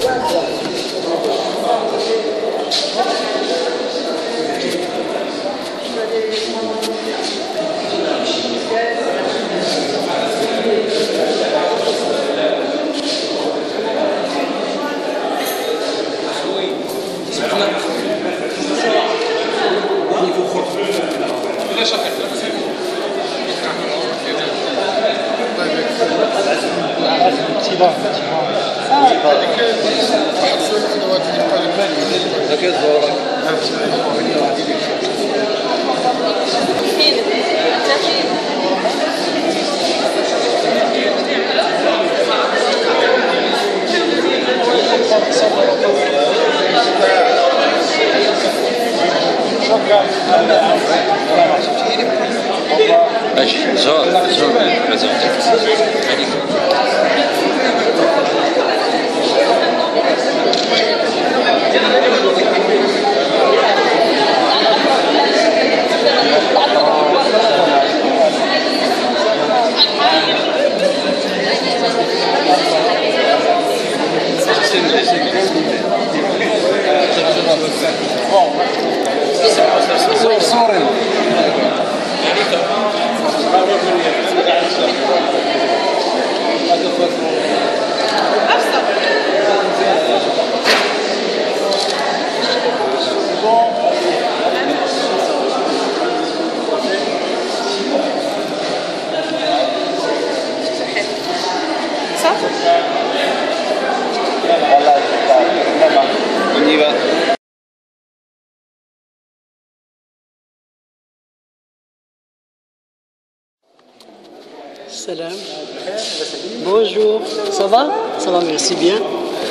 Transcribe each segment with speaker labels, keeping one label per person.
Speaker 1: Salam. Bonjour. Ça va? Ça va, merci bien.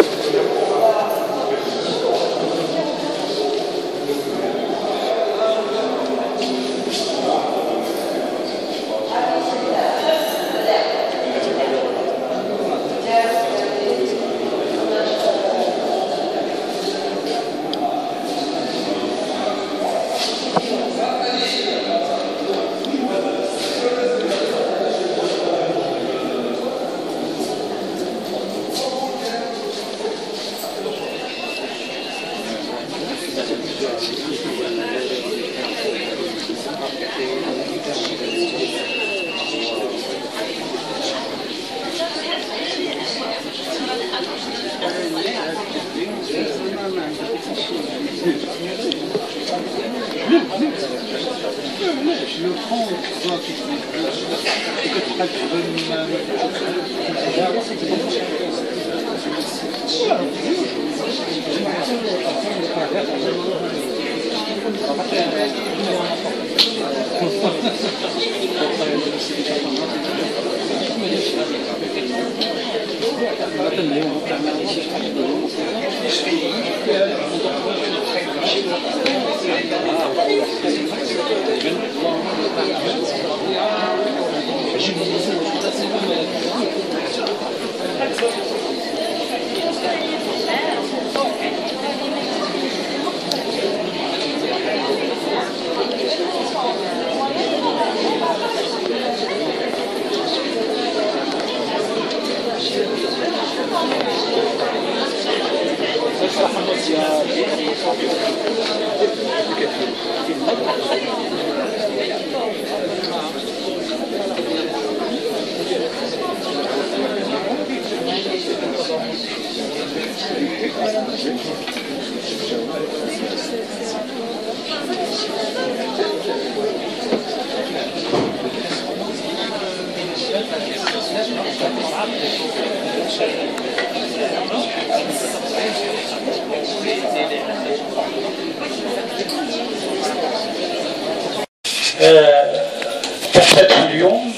Speaker 2: تفتتح اليوم.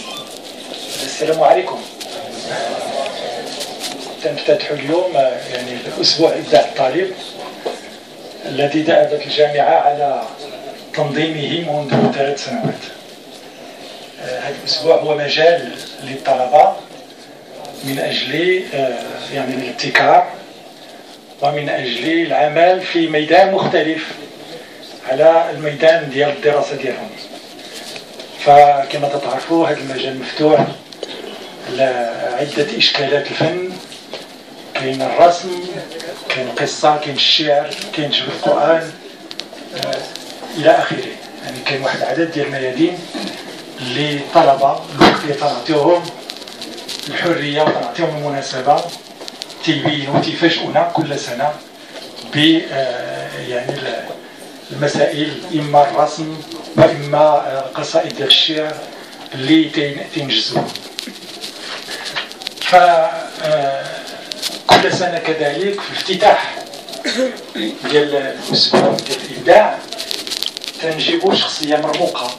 Speaker 2: السلام عليكم. تنفتتح اليوم يعني أسبوع إبداع الطالب الذي دأبت الجامعة على تنظيمه منذ 3 سنوات. هذا الأسبوع هو مجال للطلبة من أجل يعني الابتكار ومن أجل العمل في ميدان مختلف على الميدان ديال الدراسة ديالهم. فكما تعرفوا هذا المجال مفتوح لعدة إشكالات الفن. كاين الرسم، كاين قصة، كاين الشعر، كاين جبل القرآن إلى آخره. يعني كاين واحد العدد ديال الميادين اللي الطلبة الوقت اللي تنعطيوهم الحرية وتنعطيوهم المناسبة تيبينوا تيفاجئونا كل سنة ب يعني المسائل، إما الرسم وإما قصائد ديال الشعر اللي تنجزوها. فكل سنة كذلك في الافتتاح ديال الأسبوع ديال الإبداع تنجيبوا شخصية مرموقة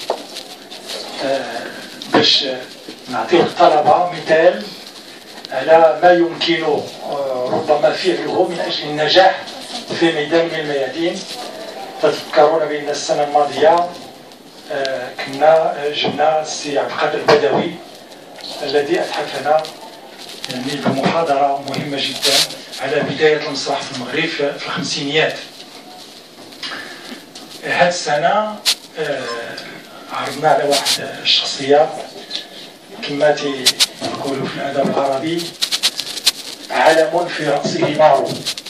Speaker 2: باش نعطيه الطلبة مثال على ما يمكن ربما فعله من أجل النجاح في ميدان من الميادين. تتذكرون بأن السنة الماضية كنا جبنا السي عبد القادر البدوي الذي أتحفنا يعني بمحاضرة مهمة جدا على بداية المسرح في المغرب في الخمسينيات. هذه السنة عرضنا على واحد الشخصية كما تيقولوا في الأدب العربي علم في رأسه نار.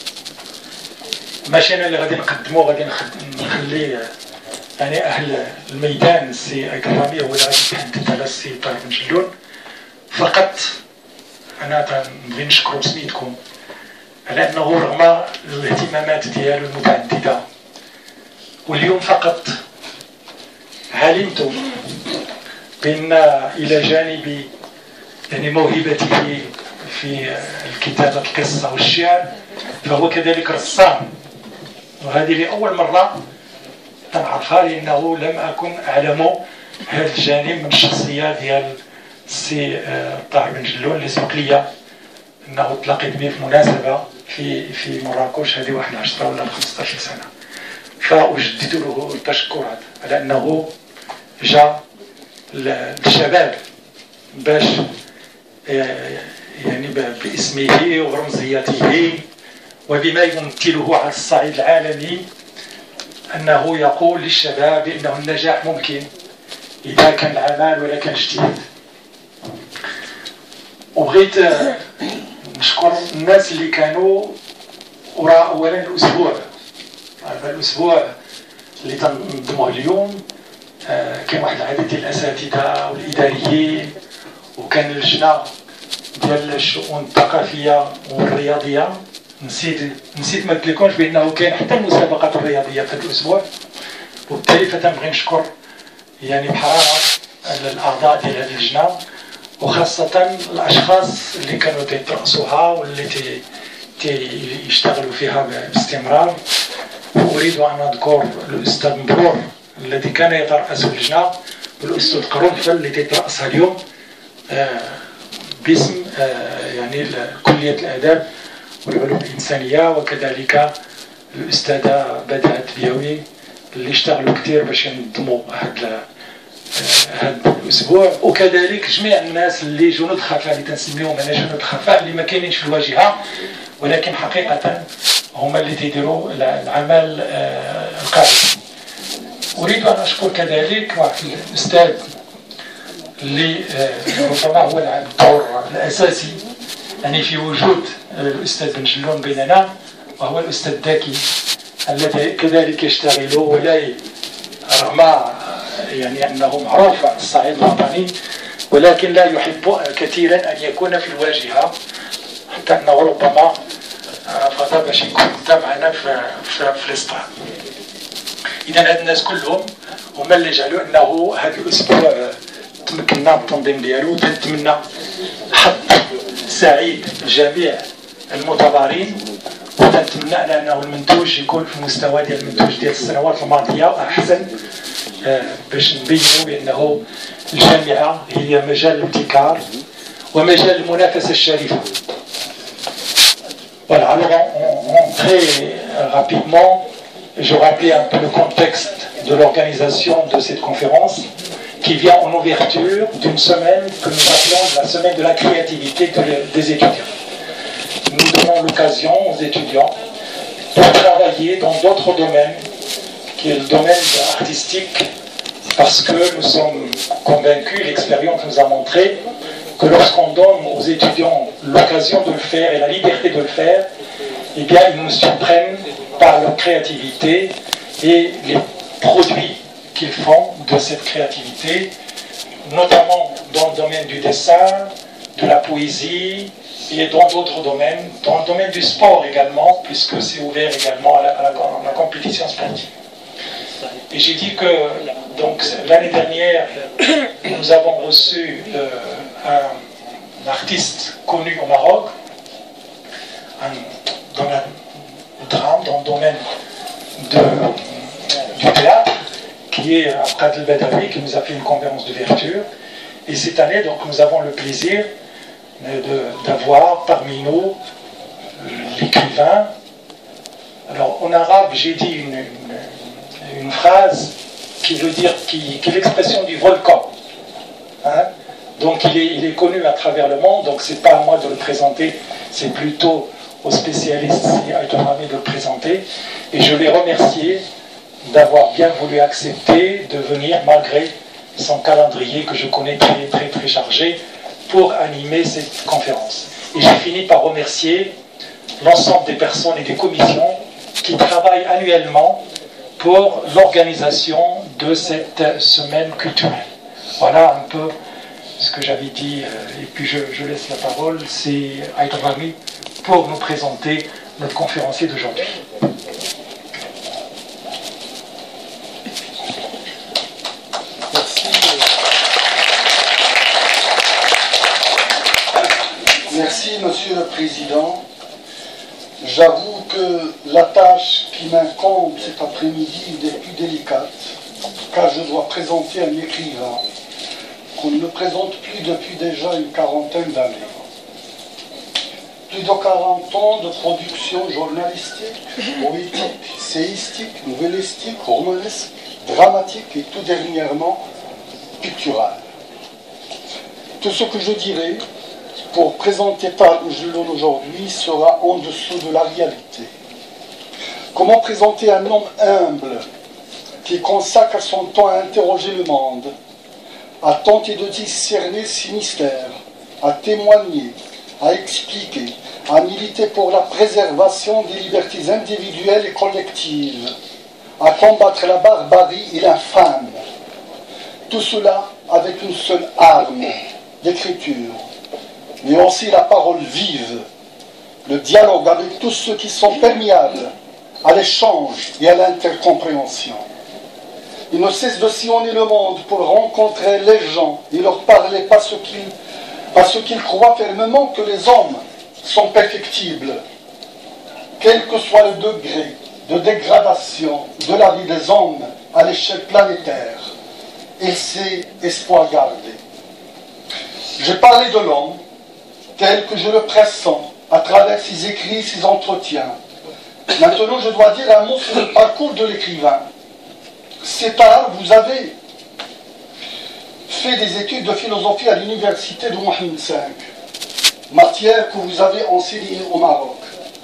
Speaker 2: ماشي أنا اللي غادي نقدمو، غادي نخلي يعني أهل الميدان السي أكرامي هو اللي غادي يتحدث على السي طارق بن جلون. فقط أنا تنبغي نشكرو بسميتكم على أنه رغم الاهتمامات ديالو المتعددة واليوم فقط علمت بأن إلى جانب يعني موهبته في الكتابة القصة والشعر فهو كذلك رسام، وهذه لأول مرة تنعرفها لأنه لم أكن أعلم هذا الجانب من الشخصية ديال السي طاهر بن جلون اللي سبق لي أنه تلاقيت به في مناسبة في مراكش هذه واحد 10 ولا 15 سنة. فأجدد له التشكرات على أنه جاء للشباب باش يعني باسمه ورمزيته وبما يمثله على الصعيد العالمي أنه يقول للشباب بأنه النجاح ممكن إذا كان العمل ولا كان اجتهاد. وبغيت نشكر الناس اللي كانوا وراء أولا الأسبوع. الأسبوع اللي تنظموه اليوم كان واحد العدد ديال الأساتذة والإداريين، وكان اللجنة ديال الشؤون الثقافية والرياضية. نسيت ما قلتلكمش بأنه كاين حتى المسابقات الرياضية في هذا الأسبوع، وبالتالي فتنبغي نشكر يعني بحرارة الأعضاء ديال هذه اللجنة وخاصة الأشخاص اللي كانوا تيترأسوها واللي يشتغلوا فيها باستمرار. أريد أن أذكر الأستاذ مبرور الذي كان يترأس اللجنة والأستاذ قرنفل اللي تيترأسها اليوم باسم يعني كلية الآداب والعلوم الإنسانية، وكذلك الأستاذة بدعة بيوي اللي اشتغلوا كثير باش ينظموا هذا الأسبوع، وكذلك جميع الناس اللي جنود خفاء اللي تنسميهم أنا جنود خفاء اللي ما كاينينش في الواجهة ولكن حقيقة هما اللي تيديروا العمل القاعدي. أريد أن أشكر كذلك واحد الأستاذ اللي ربما هو الدور الأساسي يعني في وجود الأستاذ بن جلون بيننا، وهو الأستاذ داكي الذي كذلك يشتغل ولا رغم يعني أنه معروف على الصعيد الوطني ولكن لا يحب كثيرا أن يكون في الواجهة، حتى أنه ربما رفض باش يكون معنا في الاستاد. إذا هاد الناس كلهم هما اللي جعلوا أنه هذا الأسبوع تمكنا بالتنظيم ديالو. تنتمنى حظ سعيد لجميع المتبارين، وتنتمنى أنه المنتوج يكون في المستوى ديال المنتوج ديال السنوات الماضية وأحسن باش نبينوا بأنه الجامعة هي مجال الابتكار ومجال المنافسة الشريفة. Voilà, alors très rapidement, je rappelais un peu le contexte de l'organisation de cette conférence qui vient en ouverture d'une semaine que nous appelons la semaine de la créativité des étudiants. Nous donnons l'occasion aux étudiants de travailler dans d'autres domaines, qui est le domaine artistique, parce que nous sommes convaincus, l'expérience nous a montré, que lorsqu'on donne aux étudiants l'occasion de le faire et la liberté de le faire, eh bien, ils nous surprennent par leur créativité et les produits qu'ils font de cette créativité, notamment dans le domaine du dessin, de la poésie et dans d'autres domaines, dans le domaine du sport également, puisque c'est ouvert également à la compétition sportive. Et j'ai dit que donc l'année dernière, nous avons reçu un artiste connu au Maroc, dans le drame, dans le domaine du théâtre, qui est Abdel El-Bedawi, qui nous a fait une conférence d'ouverture. Et cette année, donc, nous avons le plaisir d'avoir parmi nous l'écrivain. Alors, en arabe, j'ai dit une phrase qui veut dire, qui est l'expression du volcan. Hein? Donc, il est connu à travers le monde, donc c'est pas à moi de le présenter, c'est plutôt aux spécialistes de le présenter. Et je l'ai remercié d'avoir bien voulu accepter de venir malgré son calendrier que je connais très chargé pour animer cette conférence. Et j'ai fini par remercier l'ensemble des personnes et des commissions qui travaillent annuellement pour l'organisation de cette semaine culturelle. Voilà un peu ce que j'avais dit, et puis je laisse la parole, c'est Haïdar Rami pour nous présenter notre conférencier d'aujourd'hui.
Speaker 3: Merci, Monsieur le Président. J'avoue que la tâche qui m'incombe cet après-midi est des plus délicates, car je dois présenter un écrivain qu'on ne présente plus depuis déjà une quarantaine d'années. Plus de 40 ans de production journalistique, poétique, séistique, nouvellistique, romanesque, dramatique et tout dernièrement picturale. Tout ce que je dirai pour présenter Tal Oujloun aujourd'hui sera en dessous de la réalité. Comment présenter un homme humble qui consacre son temps à interroger le monde, à tenter de discerner ses mystères, à témoigner, à expliquer, à militer pour la préservation des libertés individuelles et collectives, à combattre la barbarie et l'infâme. Tout cela avec une seule arme, l'écriture, mais aussi la parole vive, le dialogue avec tous ceux qui sont perméables à l'échange et à l'intercompréhension. Il ne cesse de sillonner le monde pour rencontrer les gens et leur parler parce qu'ils croient fermement que les hommes sont perfectibles, quel que soit le degré de dégradation de la vie des hommes à l'échelle planétaire. Il sait espoir garder. J'ai parlé de l'homme tel que je le pressens à travers ses écrits, ses entretiens. Maintenant, je dois dire un mot sur le parcours de l'écrivain. C'est tard, vous avez fait des études de philosophie à l'université de Mohamed V, matière que vous avez enseignée au Maroc.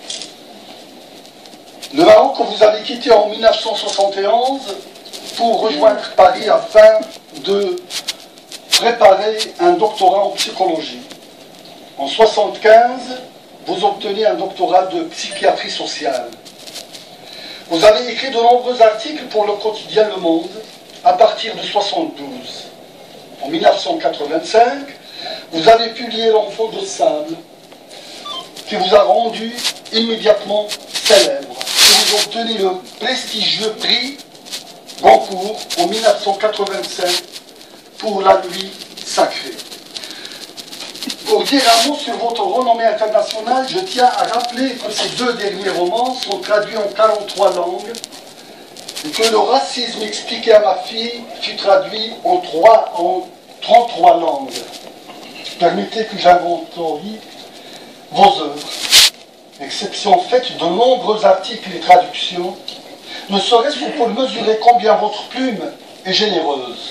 Speaker 3: Le Maroc que vous avez quitté en 1971 pour rejoindre Paris afin de préparer un doctorat en psychologie. En 1975, vous obtenez un doctorat de psychiatrie sociale. Vous avez écrit de nombreux articles pour le quotidien Le Monde à partir de 1972. En 1985, vous avez publié L'Enfant de sable, qui vous a rendu immédiatement célèbre. Et vous obtenez le prestigieux prix Goncourt en 1985 pour La Nuit sacrée. Pour dire un mot sur votre renommée internationale, je tiens à rappeler que ces deux derniers romans sont traduits en 43 langues et que Le racisme expliqué à ma fille fut traduit en 33 langues. Permettez que j'inventorie vos œuvres. Exception faite de nombreux articles et traductions, ne serait-ce que pour mesurer combien votre plume est généreuse.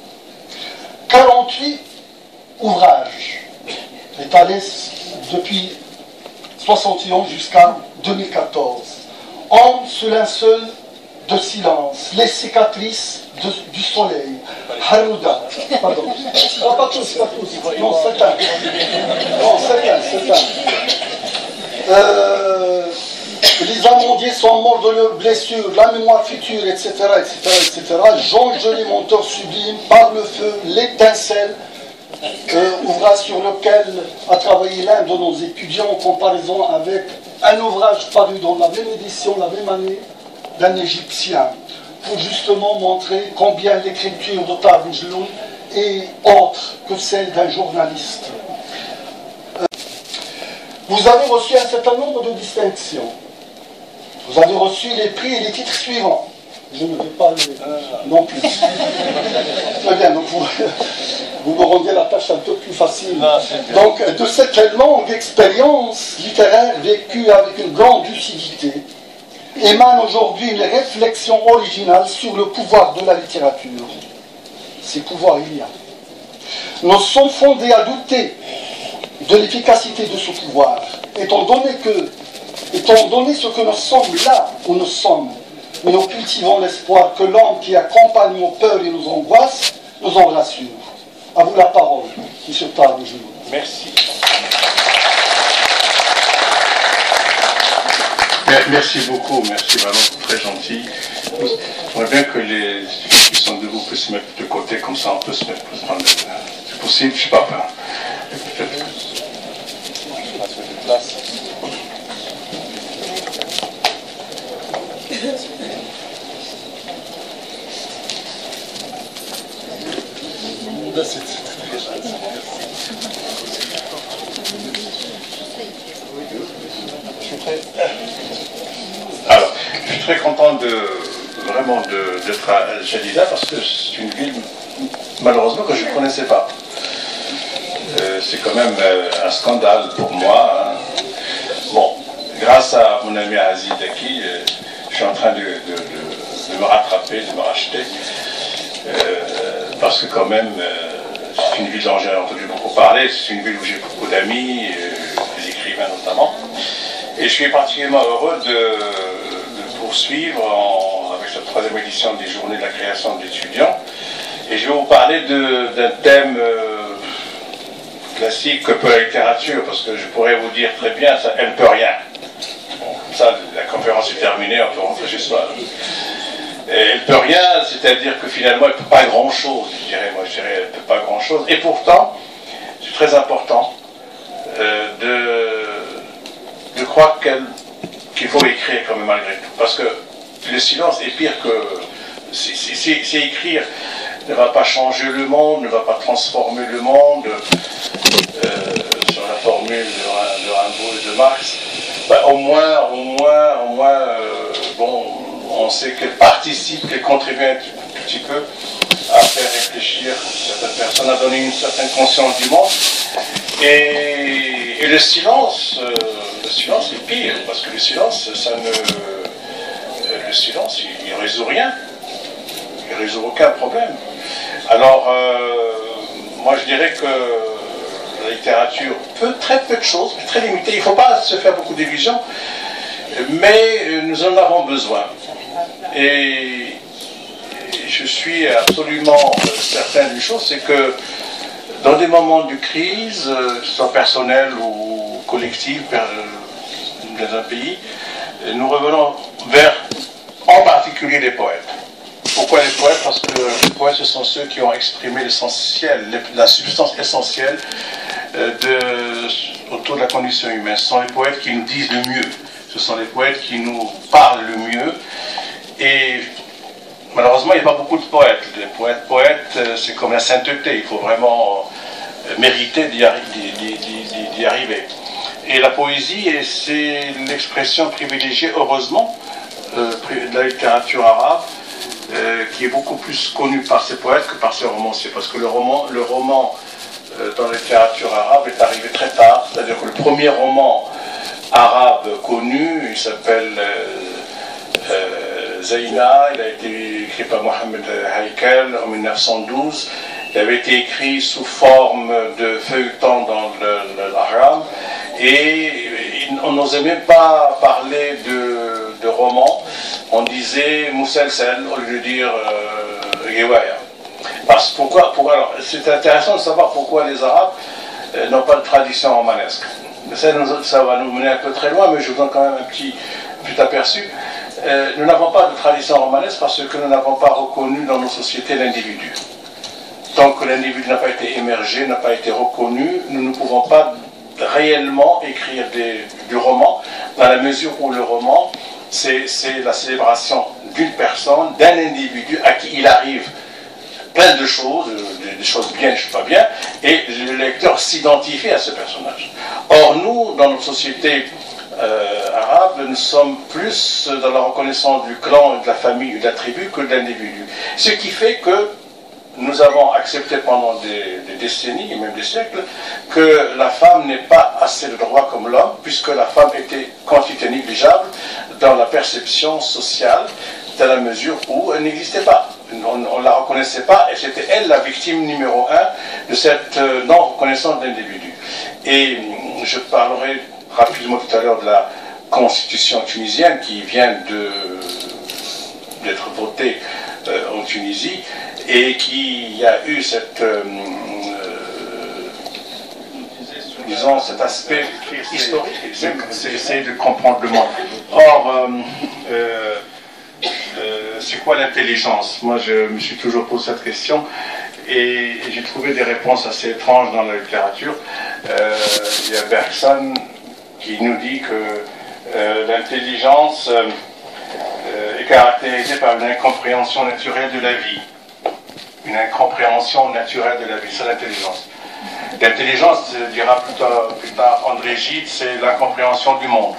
Speaker 3: 48 ouvrages étalés depuis 1971 jusqu'à 2014. Homme sous linceul de silence, les cicatrices du soleil, Harouda, pardon. Oh, pas tous. Non, c'est un. les amandiers sont morts de leurs blessures, la mémoire future, etc., etc., etc. Jean Genet, monteur sublime, par le feu, l'étincelle, ouvrage sur lequel a travaillé l'un de nos étudiants en comparaison avec un ouvrage paru dans la même édition, la même année, d'un Égyptien, pour justement montrer combien l'écriture de Tarjloun est autre que celle d'un journaliste. Vous avez reçu un certain nombre de distinctions. Vous avez reçu les prix et les titres suivants. Je ne vais pas les... non plus. Très bien, donc vous me rendez la tâche un peu plus facile. Donc, de cette longue expérience littéraire vécue avec une grande lucidité, émane aujourd'hui une réflexion originale sur le pouvoir de la littérature. Ces pouvoirs, il y a. Nous sommes fondés à douter de l'efficacité de ce pouvoir, étant donné ce que nous sommes là où nous sommes, mais nous cultivons l'espoir que l'homme qui accompagne nos peurs et nos angoisses nous en rassure. À vous la parole, M. Tarjloun.
Speaker 4: Merci. Merci beaucoup, merci vraiment, très gentil. J'aimerais bien que les qui sont debout puissent se mettre de côté, comme ça on peut se mettre. C'est possible, je ne sais pas. Alors, je suis très content vraiment d'être à Jalida parce que c'est une ville malheureusement que je ne connaissais pas. C'est quand même un scandale pour moi. Hein. Bon, grâce à mon ami Aziz Daki, je suis en train de me rattraper, de me racheter. Parce que quand même, c'est une ville dont j'ai entendu beaucoup parler, c'est une ville où j'ai beaucoup d'amis, des écrivains notamment. Et je suis particulièrement heureux de poursuivre avec cette troisième édition des Journées de la création d'étudiants. Et je vais vous parler d'un thème classique que peut la littérature, parce que je pourrais vous dire très bien, ça, elle ne peut rien. Bon, ça, la conférence est terminée, on peut rentrer chez soi. Et elle ne peut rien, c'est-à-dire que finalement, elle ne peut pas grand-chose, je dirais, elle ne peut pas grand-chose. Et pourtant, c'est très important de croire qu'il faut écrire quand même malgré tout. Parce que le silence est pire que... C'est écrire ne va pas changer le monde, ne va pas transformer le monde, sur la formule de Rimbaud et de Marx. Ben, au moins, bon, on sait qu'elle participe, qu'elle contribue un petit peu à faire réfléchir certaines personnes, à donner une certaine conscience du monde. Et le silence est pire, parce que le silence, il ne résout rien, il ne résout aucun problème. Alors, moi je dirais que la littérature peut très peu de choses, très limitée, il ne faut pas se faire beaucoup d'illusions, mais nous en avons besoin. Et je suis absolument certain d'une chose, c'est que dans des moments de crise, que ce soit personnelle ou collective dans un pays, nous revenons vers, en particulier, les poètes. Pourquoi les poètes? Parce que les poètes, ce sont ceux qui ont exprimé l'essentiel, la substance essentielle autour de la condition humaine. Ce sont les poètes qui nous disent le mieux. Ce sont les poètes qui nous parlent le mieux. Et malheureusement, il n'y a pas beaucoup de poètes. Les poètes, c'est comme la sainteté. Il faut vraiment mériter d'y arriver. Et la poésie, c'est l'expression privilégiée, heureusement, de la littérature arabe, qui est beaucoup plus connu par ses poètes que par ses romanciers, parce que le roman dans la littérature arabe est arrivé très tard, c'est-à-dire que le premier roman arabe connu, il s'appelle Zeyna, il a été écrit par Mohamed Haïkel en 1912, il avait été écrit sous forme de feuilleton dans l'arabe, et on n'osait même pas parler de roman. On disait Mousselsel au lieu de dire Gewaya. Parce pourquoi alors, c'est intéressant de savoir pourquoi les Arabes n'ont pas de tradition romanesque. Ça va nous mener un peu très loin, mais je vous donne quand même tu t'es aperçu, nous n'avons pas de tradition romanesque parce que nous n'avons pas reconnu dans nos sociétés l'individu. Tant que l'individu n'a pas été émergé, n'a pas été reconnu, nous ne pouvons pas réellement écrire du roman, dans la mesure où le roman, c'est la célébration d'une personne, d'un individu à qui il arrive plein de choses, des choses bien, des choses pas bien, et le lecteur s'identifie à ce personnage. Or, nous, dans notre société arabe, nous sommes plus dans la reconnaissance du clan, de la famille, de la tribu que de l'individu. Ce qui fait que nous avons accepté pendant des décennies, et même des siècles, que la femme n'ait pas assez de droits comme l'homme, puisque la femme était quantité négligeable dans la perception sociale, dans la mesure où elle n'existait pas. On ne la reconnaissait pas, et c'était elle la victime numéro 1 de cette non-reconnaissance d'individu. Et je parlerai rapidement tout à l'heure de la constitution tunisienne qui vient d'être votée en Tunisie, et qui a eu cette, disons, cet aspect historique, c'est essayer de comprendre le monde. Or, c'est quoi l'intelligence? Moi, je me suis toujours posé cette question, et j'ai trouvé des réponses assez étranges dans la littérature. Il y a Bergson qui nous dit que l'intelligence est caractérisée par une incompréhension naturelle de la vie. Une incompréhension naturelle de la vie, c'est l'intelligence. L'intelligence, dira plus tard André Gide, c'est l'incompréhension du monde.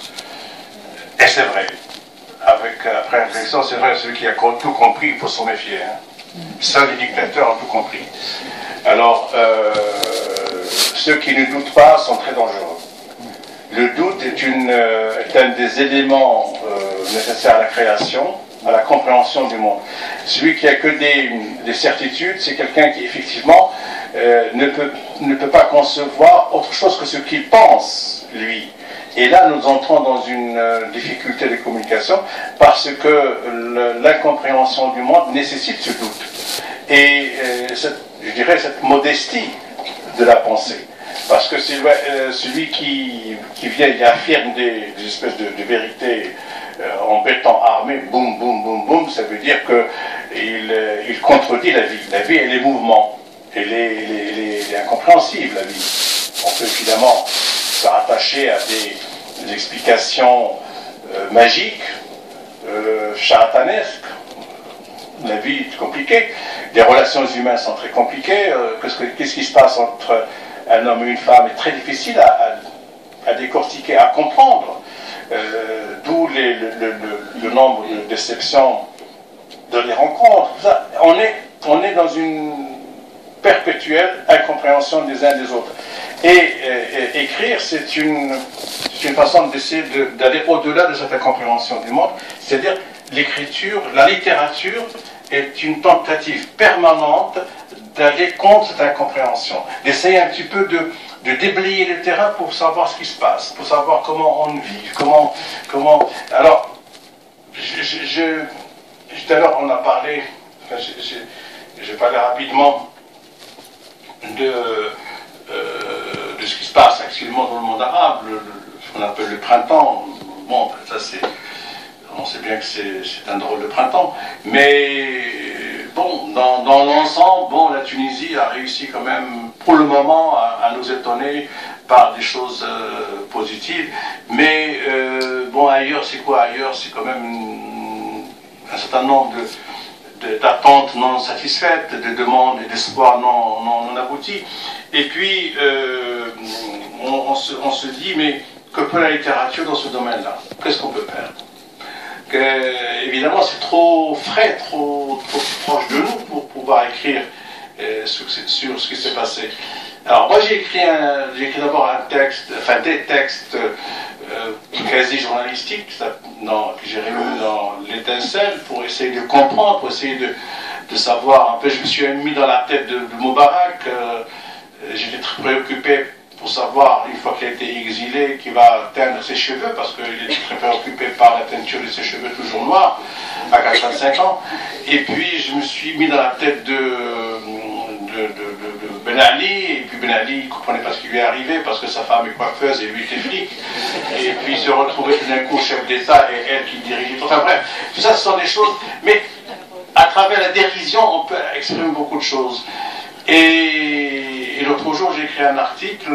Speaker 4: Et c'est vrai. Après réflexion, c'est vrai, celui qui a tout compris, il faut s'en méfier. Hein. Seuls les dictateurs ont tout compris. Alors, ceux qui ne doutent pas sont très dangereux. Le doute est un des éléments nécessaires à la création, à la compréhension du monde. Celui qui a que des certitudes, c'est quelqu'un qui effectivement ne peut pas concevoir autre chose que ce qu'il pense, lui. Et là, nous entrons dans une difficulté de communication parce que l'incompréhension du monde nécessite ce doute. Et je dirais cette modestie de la pensée. Parce que c'est celui qui vient et affirme des espèces de vérités en béton armé, boum, boum, boum, boum, ça veut dire qu'il contredit la vie. La vie, elle est mouvement. Elle est incompréhensible, la vie. On peut évidemment se rattacher à des explications magiques, charlatanesques. La vie est compliquée. Les relations humaines sont très compliquées. Qu'est-ce qui se passe entre un homme et une femme est très difficile à décortiquer, à comprendre. D'où le nombre de déceptions de les rencontres. Ça, on est dans une perpétuelle incompréhension des uns des autres. Et écrire, c'est une façon d'essayer d'aller au-delà de cette incompréhension du monde. C'est-à-dire, l'écriture, la littérature est une tentative permanente d'aller contre cette incompréhension, d'essayer un petit peu de déblayer le terrain pour savoir ce qui se passe, pour savoir comment on vit, comment... Alors, tout à l'heure on a parlé, je vais parler rapidement de ce qui se passe actuellement dans le monde arabe, ce qu'on appelle le printemps. Bon, ça c'est... On sait bien que c'est un drôle de printemps, mais bon, dans l'ensemble, bon, la Tunisie a réussi quand même, pour le moment, à nous étonner par des choses positives. Mais bon, ailleurs, c'est quoi? Ailleurs, c'est quand même un certain nombre d'attentes non satisfaites, de demandes et d'espoirs non aboutis. Et puis, on se dit, mais que peut la littérature dans ce domaine-là? Qu'est-ce qu'on peut faire? Évidemment, c'est trop frais, trop proche de nous pour pouvoir écrire sur ce qui s'est passé. Alors moi j'ai écrit d'abord un texte, enfin des textes quasi journalistiques que j'ai remis dans l'Étincelle pour essayer de comprendre, pour essayer de savoir un peu. Je me suis mis dans la tête de Moubarak, j'étais très préoccupé pour savoir, une fois qu'il a été exilé, qu'il va teindre ses cheveux, parce qu'il était très préoccupé par la teinture de ses cheveux toujours noirs, à 85 ans. Et puis, je me suis mis dans la tête de Ben Ben Ali, et puis Ben Ali, il ne comprenait pas ce qui lui est arrivé parce que sa femme est coiffeuse et lui était flic. Et puis il se retrouvait tout d'un coup chef d'État et elle qui dirigeait. Enfin bref, tout ça, ce sont des choses. Mais à travers la dérision, on peut exprimer beaucoup de choses. Et l'autre jour, j'ai écrit un article.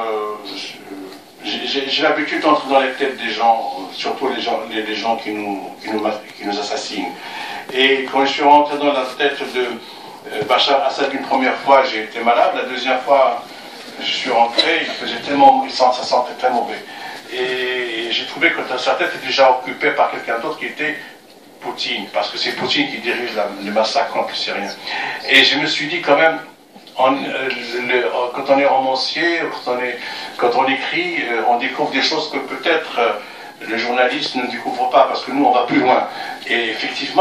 Speaker 4: J'ai l'habitude d'entrer dans les têtes des gens, surtout les gens qui nous assassinent. Et quand je suis rentré dans la tête de Bachar Assad une première fois, j'ai été malade. La deuxième fois, je suis rentré, ça sentait très mauvais. Et j'ai trouvé que sa tête était déjà occupée par quelqu'un d'autre qui était Poutine, parce que c'est Poutine qui dirige le massacre contre les Syriens. Et je me suis dit quand même, quand on est romancier, quand on écrit, on découvre des choses que peut-être le journaliste ne découvre pas, parce que nous on va plus loin. Et effectivement,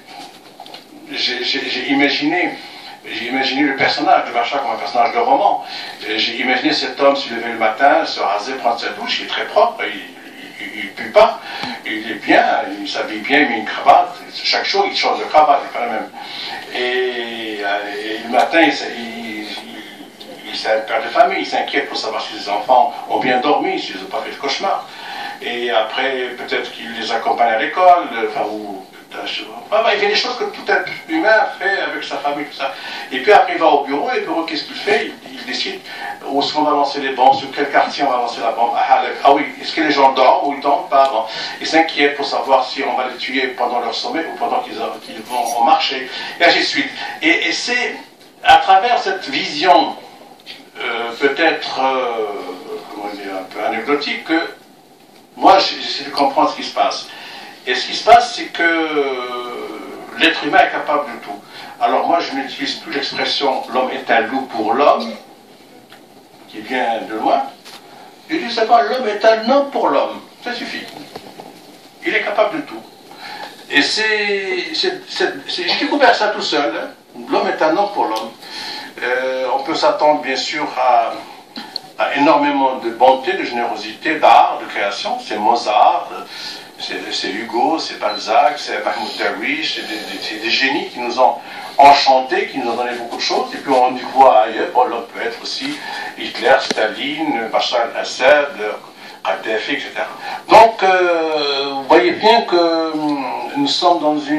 Speaker 4: j'ai imaginé le personnage de Bachar comme un personnage de roman. J'ai imaginé cet homme se lever le matin, se raser, prendre sa douche, il est très propre, il ne pue pas, il est bien, il s'habille bien, il met une cravate. Chaque jour, il change de cravate, c'est pas la même. Et le matin, c'est un père de famille, il s'inquiète pour savoir si ses enfants ont bien dormi, s'ils n'ont pas fait de cauchemar. Et après, peut-être qu'il les accompagne à l'école, il fait des choses que tout être humain fait avec sa famille, tout ça. Et puis après, il va au bureau, et le bureau, qu'est-ce qu'il fait? Il décide où est-ce qu'on va lancer les bombes, sur quel quartier on va lancer la bombe. Ah oui, est-ce que les gens dorment ou ils dorment pas? Bon. Il s'inquiète pour savoir si on va les tuer pendant leur sommeil ou pendant qu'ils vont marcher, et ainsi de suite. Et c'est à travers cette vision, peut-être, comment dire, un peu anecdotique, que moi, j'essaie de comprendre ce qui se passe. Et ce qui se passe, c'est que l'être humain est capable de tout. Alors moi, je n'utilise plus l'expression « l'homme est un loup pour l'homme », qui vient de loin. Je dis simplement « l'homme est un homme pour l'homme ». Ça suffit. Il est capable de tout. Et j'ai découvert ça tout seul. Hein. L'homme est un homme pour l'homme. On peut s'attendre, bien sûr, à énormément de bonté, de générosité, d'art, de création. C'est Mozart, c'est Hugo, c'est Balzac, c'est Mahmoud Darwish, c'est des génies qui nous ont enchantés, qui nous ont donné beaucoup de choses. Et puis on y voit ailleurs, bon, l'homme peut être aussi Hitler, Staline, Bachar al-Assad, Kadhafi, etc. Donc, vous voyez bien que nous sommes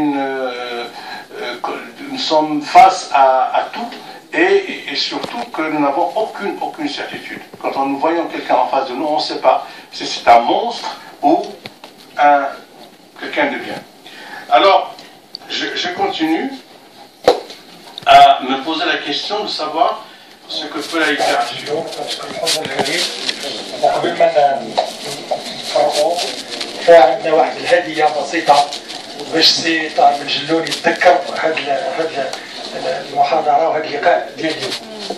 Speaker 4: nous sommes face à tout. Et surtout que nous n'avons aucune certitude. Quand nous voyons quelqu'un en face de nous, on ne sait pas si c'est un monstre ou quelqu'un de bien. Alors, je continue à me poser la question de savoir ce que peut la littérature.
Speaker 2: المحاضرة وهذا اللقاء ديال اليوم.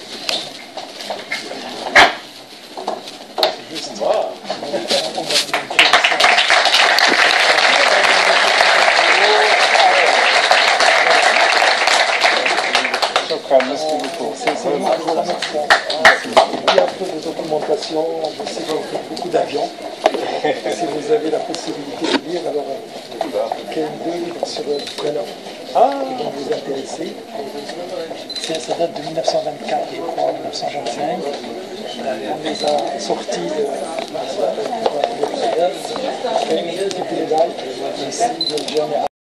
Speaker 5: شكرا merci beaucoup.
Speaker 2: Il y a un peu de documentation, je sais que vous faites beaucoup d'avions. Si vous avez la possibilité de lire, alors il y a deux livres sur le prénom qui vont vous intéresser. Ça date de 1924 et 1925. On les a sortis de